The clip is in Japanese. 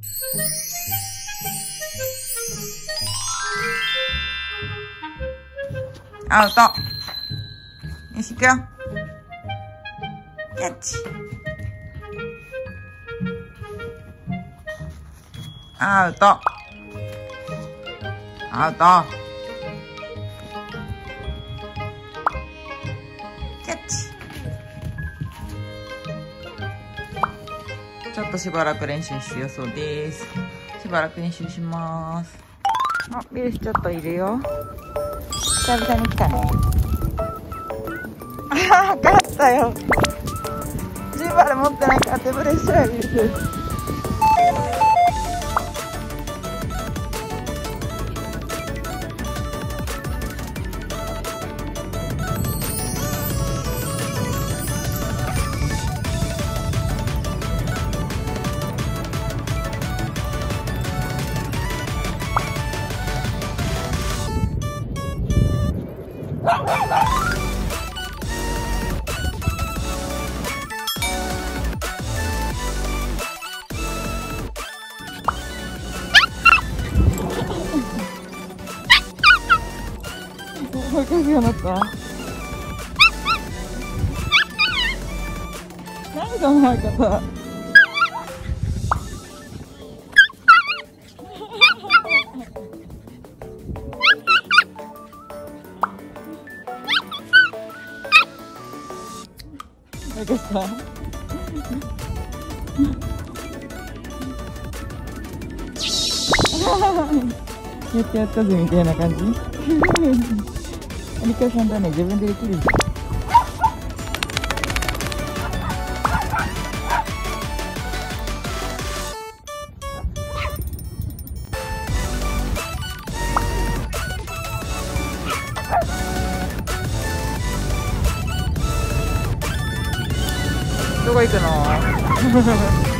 アウト。よし、行くよ。キャッチ。アウト。アウト。キャッチ。ちょっとしばらく練習必要そうです。しばらく練習します。あ、ビルスちょっといるよ。久々に来たね。ああ、勝ったよ。ジンバル持ってなかったプレッシャービルス。追いかけようになった。何その前方。追いかした。やってやったぜみたいな感じ。アリカさんだね、自分でできる。どこ行くの？